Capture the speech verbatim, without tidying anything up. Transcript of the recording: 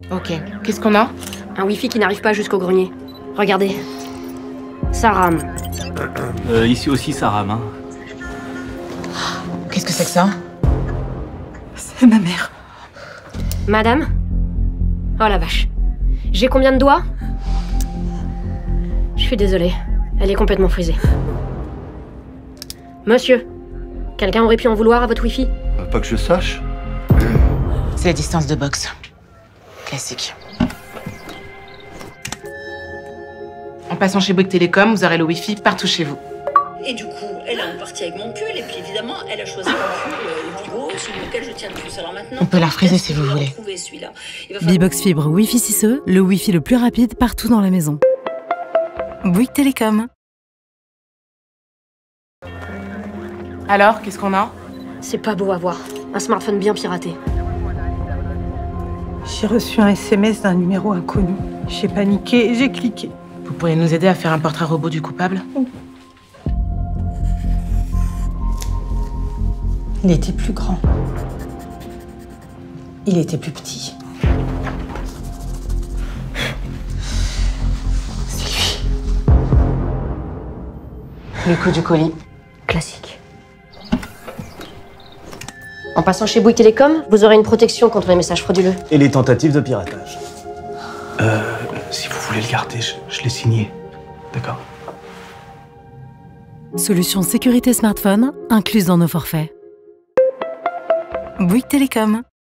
Ok, qu'est-ce qu'on a? Un Wi-Fi qui n'arrive pas jusqu'au grenier. Regardez. Ça rame. Euh, ici aussi, ça rame, hein. Qu'est-ce que c'est que ça? C'est ma mère. Madame? Oh la vache. J'ai combien de doigts? Je suis désolée. Elle est complètement frisée. Monsieur, quelqu'un aurait pu en vouloir à votre Wi-Fi? Pas que je sache. C'est la distance de boxe. Classique. En passant chez Bouygues Télécom, vous aurez le Wi-Fi partout chez vous. Et du coup, elle a en partie avec mon pull, et puis évidemment, elle a choisi mon pull euh, le plus beau, celui auquel je tiens le plus. Alors maintenant, On peut la refriser si vous voulez. Bibox Fibre Wi-Fi six E, le Wi-Fi le plus rapide partout dans la maison. Bouygues Télécom. Alors, qu'est-ce qu'on a? C'est pas beau à voir. Un smartphone bien piraté. J'ai reçu un S M S d'un numéro inconnu. J'ai paniqué et j'ai cliqué. Vous pourriez nous aider à faire un portrait robot du coupable? Il était plus grand. Il était plus petit. C'est lui. Le coup du colis. Classique. En passant chez Bouygues Télécom, vous aurez une protection contre les messages frauduleux. Et les tentatives de piratage. Euh, si vous voulez le garder, je, je l'ai signé. D'accord. Solution sécurité smartphone incluse dans nos forfaits. Bouygues Télécom.